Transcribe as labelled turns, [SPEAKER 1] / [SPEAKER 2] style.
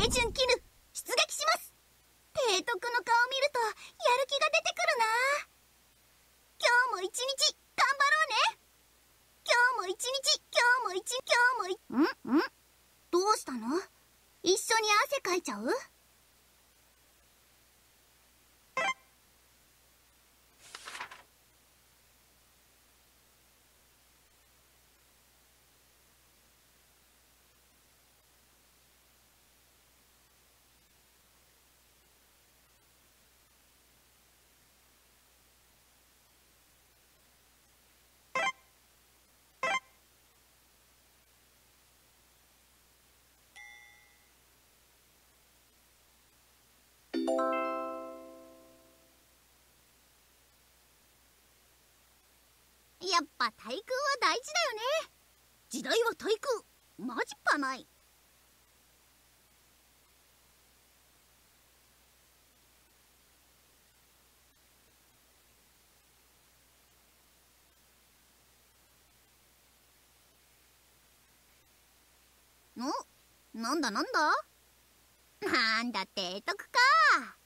[SPEAKER 1] 準絹、出撃します。提督の顔見るとやる気が出てくるな。今日も一日頑張ろうね。今日も一日、今日も一日、今日もんどうしたの？一緒に汗かいちゃう？やっぱ対空は大事だよね。時代は対空、マジっぱない。なんだなんだ提督か。